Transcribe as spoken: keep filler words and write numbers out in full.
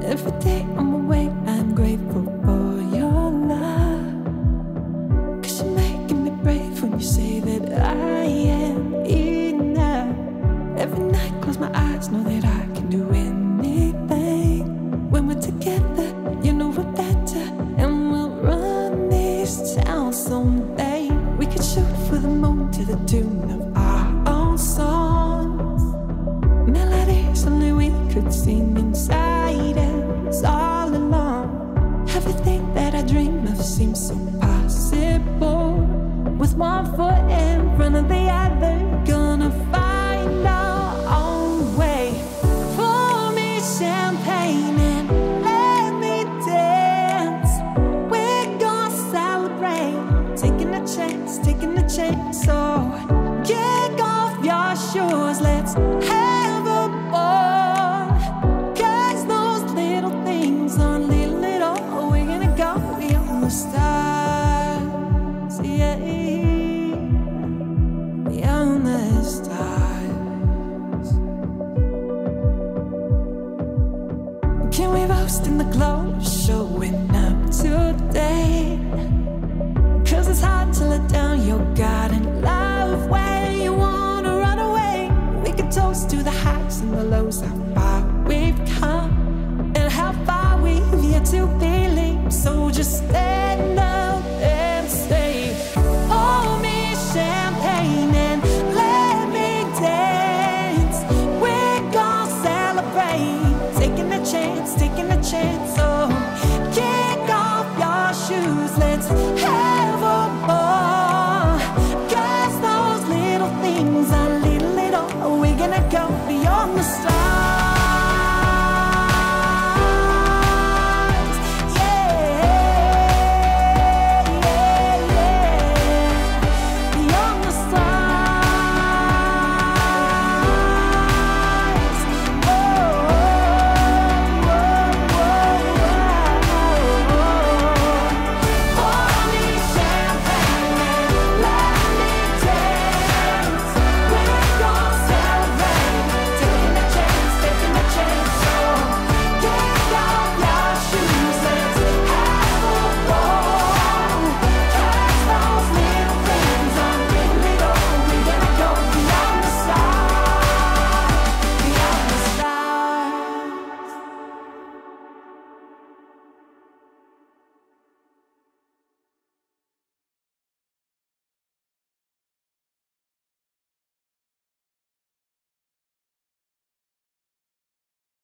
Every day I'm awake, I'm grateful for your love. 'Cause you're making me brave when you say that I am enough. Every night close my eyes, know that I can do anything. When we're together, you know we're better, and we'll run this town someday. We could shoot for the moon to the tune of our own songs. Melodies only we could sing inside us all along. Everything that I dream of seems so possible. With one foot in front of the other, gonna find our own way. Pour me champagne and let me dance. We're gonna celebrate, taking a chance, taking a chance. So kick off your shoes, let's have a ball. 'Cause those little things aren't little at all. We're gonna go beyond the stars, yeah, beyond the stars. Can we roast in the glow, showing up today? 'Cause it's hard to let down your garden love when you wanna run away. We could toast to the highs and the lows, how far we've come and how far we've yet to believe. So just stay